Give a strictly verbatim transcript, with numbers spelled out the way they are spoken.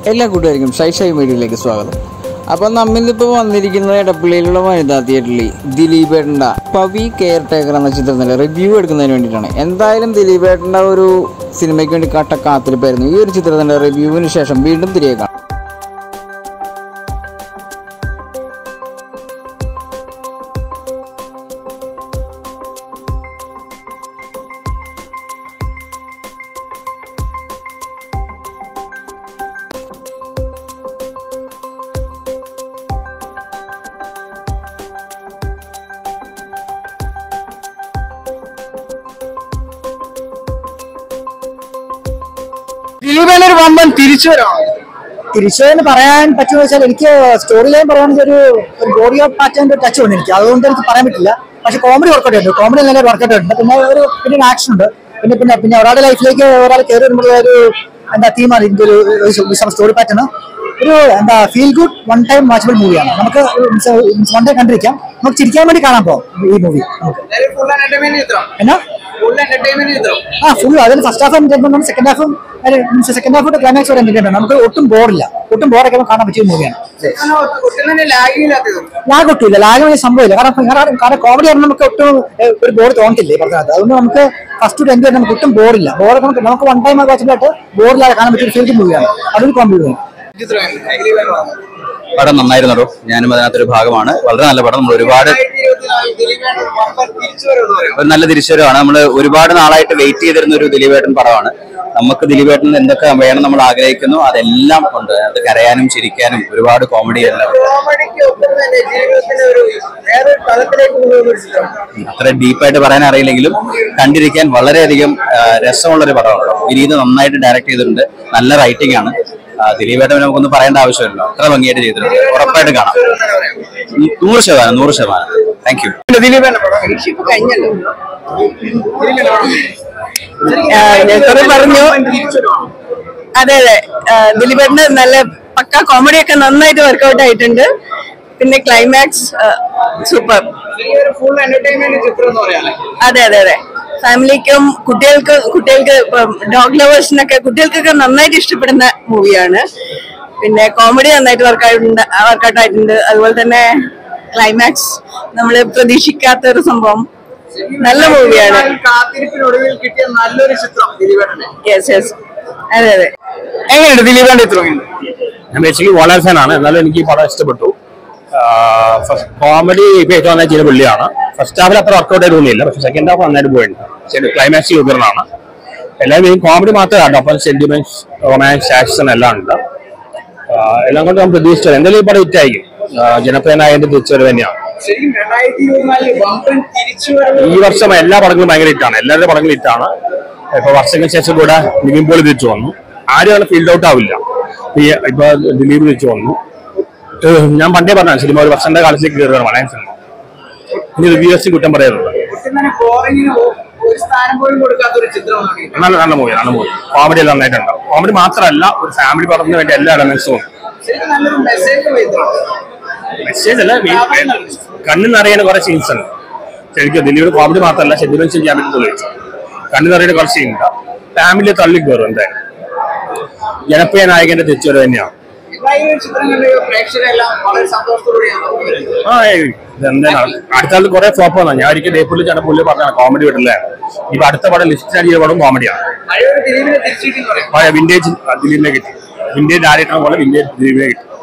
എല്ലാ കൂട്ടുകാർക്കും shy shy മീഡിയയിലേക്ക് സ്വാഗതം. അപ്പം നമ്മിന്നിപ്പോൾ വന്നിരിക്കുന്നത് എടപ്പള്ളിയിലുള്ള വനിതാ തിയേറ്ററിൽ ദിലീപേട്ടൻ്റെ പവി കെയർ ടേക്കർ എന്ന ചിത്രത്തിൻ്റെ റിവ്യൂ എടുക്കുന്നതിന് വേണ്ടിയിട്ടാണ്. എന്തായാലും ദിലീപേട്ടൻ്റെ ഒരു സിനിമയ്ക്ക് വേണ്ടി കട്ട കാത്തിരിപ്പായിരുന്നു. ഈ ഒരു ചിത്രത്തിൻ്റെ റിവ്യൂവിന് ശേഷം വീണ്ടും തിരികെ കാണാം. ദിലീപേട്ടൻ ഒരു വമ്പൻ തിരിച്ചുവരവാണ്. തിരിച്ചുവരെന്ന് പറയാൻ പറ്റുമെന്ന് വെച്ചാൽ എനിക്ക് സ്റ്റോറി ലൈൻ പറയുകയാണെങ്കിൽ ഒരു ബോഡി ഓഫ് പാറ്റേൺ ടച്ച് ഉണ്ട് എനിക്ക്, അതുകൊണ്ട് എനിക്ക് പറയാൻ പറ്റില്ല. പക്ഷെ കോമഡി വർക്കൗട്ട് ഉണ്ട്, കോമഡി നല്ല വർക്കൗട്ട് ഉണ്ട്. പിന്നെ ഒരു പിന്നെ ആക്ഷൻ ഉണ്ട്. പിന്നെ പിന്നെ പിന്നെ ഒരാളുടെ ലൈഫിലേക്ക് ഒരാൾ കയറി വരുമ്പോൾ ഒരു എന്താ തീമാണ് ഇതിന്റെ ഒരു സ്റ്റോറി പാറ്റേൺ. ഒരു എന്താ feel good one time watchable മൂവിയാണ്. നമുക്ക് വൺ ടൈം കണ്ടിരിക്കാം, നമുക്ക് ചിരിക്കാൻ വേണ്ടി കാണാൻ പോകും ഈ മൂവി. എന്നാ ആ ഫുൾ അതിൽ ഫസ്റ്റ് ഹാഫും സെക്കൻഡ് ഹാഫും സെക്കൻഡ് ഹാഫ് ക്ലൈമാക്സ് വരെ എന്തെങ്കിലും നമുക്ക് ഒട്ടും ബോറില്ല, ഒട്ടും ബോറൊക്കെ കാണാൻ പറ്റിയ മൂവിയാണ്. ലാഗ് ഒട്ടുമില്ല, ലാഗ് വലിയ സംഭവമില്ല. കാരണം കാരണം കോമഡി ആണെങ്കിൽ നമുക്ക് ഒട്ടും ഒരു ബോർ തോന്നത്തില്ലേ പറഞ്ഞത്. അതുകൊണ്ട് നമുക്ക് ഫസ്റ്റ് ടു എൻഡ് വരെ നമുക്ക് ഒട്ടും ബോറില്ല. ബോറൊക്കെ നമുക്ക് നമുക്ക് വൺ ടൈം വാച്ചിലായിട്ട് ബോറില്ലാതെ കാണാൻ പറ്റിയ ഫീൽ മൂവിയാണ്. അതൊരു കോമഡി മൂവിയാണ്. പടം നന്നായിരുന്നല്ലോ, ഞാനും അതിനകത്തൊരു ഭാഗമാണ്. വളരെ നല്ല പടം. നമ്മൾ ഒരുപാട് ഒരു നല്ല തിരിച്ചുവരവാണ്. നമ്മൾ ഒരുപാട് നാളായിട്ട് വെയിറ്റ് ചെയ്തിരുന്ന ഒരു ദിലീപേട്ടൻ പടമാണ്. നമുക്ക് ദിലീപേട്ടൻ എന്തൊക്കെ വേണം നമ്മൾ ആഗ്രഹിക്കുന്നു അതെല്ലാം ഉണ്ട്. അത് കരയാനും ചിരിക്കാനും ഒരുപാട് കോമഡി എല്ലാം. അത്ര ഡീപ്പായിട്ട് പറയാൻ അറിയില്ലെങ്കിലും കണ്ടിരിക്കാൻ വളരെയധികം രസമുള്ളൊരു പടമാണ്. വിനീത് നന്നായിട്ട് ഡയറക്ട് ചെയ്തിട്ടുണ്ട്. നല്ല റൈറ്റിംഗ് ആണ്. ദിലീപേട്ടൻ നമുക്കൊന്നും പറയേണ്ട ആവശ്യമില്ല, അത്ര ഭംഗിയായിട്ട് ചെയ്തിട്ടുണ്ട്. ഉറപ്പായിട്ട് കാണാം. നൂറ് ശതമാനം നൂറ് ശതമാനം താങ്ക് യു. പറഞ്ഞു. അതെ അതെ, ദിലീപേട്ടന് നല്ല പക്ക കോമഡി ഒക്കെ നന്നായിട്ട് വർക്ക്ഔട്ട് ആയിട്ടുണ്ട്. പിന്നെ ക്ലൈമാക്സ് സൂപ്പർ. അതെ അതെ അതെ, ഫാമിലിക്കും കുട്ടികൾക്ക് കുട്ടികൾക്ക് ഡോഗ് ലവേഴ്സിനൊക്കെ കുട്ടികൾക്കൊക്കെ നന്നായിട്ട് ഇഷ്ടപ്പെടുന്ന മൂവിയാണ്. പിന്നെ കോമഡി നന്നായിട്ട് വർക്കൗട്ടുണ്ട് വർക്കൗട്ട് ആയിട്ടുണ്ട്. അതുപോലെ തന്നെ ക്ലൈമാക്സ് നമ്മൾ പ്രതീക്ഷിക്കാത്ത ഒരു സംഭവം. നല്ല മൂവിയാണ്. യെസ് യെസ് അതെ അതെ. എങ്ങനെയുണ്ട് ദിലീപേട്ടൻ ചിത്രം? ഞാൻ ബേസിക്കലി വളരെ ഫാനാണ്, എന്നാലും എനിക്ക് ഈ പടം ഇഷ്ടപ്പെട്ടു. കോമഡി ഇപ്പൊ ഏറ്റവും നന്നായി ചെയ്ത പുള്ളിയാണ്. ഫസ്റ്റ് ഹാഫിൽ അത്ര വർക്കൗട്ട് ആയിട്ട് തോന്നിയില്ല, പക്ഷെ സെക്കൻഡ് ഹാഫ് നന്നായിട്ട് പോയിട്ടുണ്ട്. ശരി, ക്ലൈമാക്സ് ഉയർന്നാണ്. എല്ലാവരും കോമഡി മാത്രമേ കണ്ടു, അപ്പം സെന്റിമെന്റ്സ്, റൊമാൻസ്, ആക്ഷൻ എല്ലാം ഉണ്ട്. എല്ലാം കൊണ്ട് നമ്മൾ പ്രതീക്ഷിച്ചത് എന്തായാലും ഈ പടം ഹിറ്റായിരിക്കും. ജനപ്രിയനായതിന്റെ തിരിച്ചുവരവ് തന്നെയാണ്. ഈ വർഷം എല്ലാ പടങ്ങളും ഭയങ്കര ഹിറ്റാണ്, എല്ലാവരുടെ പടങ്ങളും ഹിറ്റാണ്. ഇപ്പൊ വർഷങ്ങൾക്ക് ശേഷം കൂടെ നിവിൻ പോളി തിരിച്ചു വന്നു. ആരും ഫീൽഡ് ഔട്ട് ആവില്ല. ഇപ്പൊ ദിലീപ് തിരിച്ചു വന്നു. ഞാൻ പണ്ടേ പറഞ്ഞ സിനിമ ഒരു വർഷന്റെ കാലത്തേക്ക് കയറുകയാണ് മലയാളം സിനിമ. ഇനി റിവ്യൂസ് കുറ്റം പറയുന്നുണ്ട്. നല്ല നല്ല മൂവി നല്ല മൂവി കോമഡി എല്ലാം നന്നായിട്ടുണ്ടാവും. കോമഡി മാത്രമല്ല, ഒരു ഫാമിലി പടത്തിന് വേണ്ടി എല്ലാ എലമെന്റ്സും ഉണ്ട്. മെസ്സേജ് അല്ല, കണ്ണിൽ നിറയുന്ന കുറെ സീൻസ് ഉണ്ട്. ശരിക്കും ദിലീപ് കോമഡി മാത്രമല്ല, സെന്റിമെന്റ്സ് ചെയ്യാൻ പറ്റും തെളിയിച്ചു. കണ്ണിൽ നിറയുന്ന കുറച്ച് സീൻ ഉണ്ട്. ഫാമിലി തള്ളി കയറും. എന്തായാലും ജനപ്രിയ നായകന്റെ തിരിച്ചുവരവ് തന്നെയാണ്. ആ ഇതെന്താണ് അടുത്ത കാലത്ത് കുറെ ഫ്ലോപ്പ് വന്നാൽ ഞാൻ ഒരിക്കൽ ഡേപ്പുള്ളി ചേട്ടൻ പുള്ളി പറഞ്ഞാണ് കോമഡി വിട്ടില്ല. ഇപ്പൊ അടുത്ത പടം ലിസ്റ്റ് ചെയ്ത പടം കോമഡിയാണ്. വിന്റേജ് ദിലീപിനെ കിട്ടി. വിന്റേജ് ഡയറക്ടർ പോലെ വിന്റേജ് ദിലീപിനെ കിട്ടി.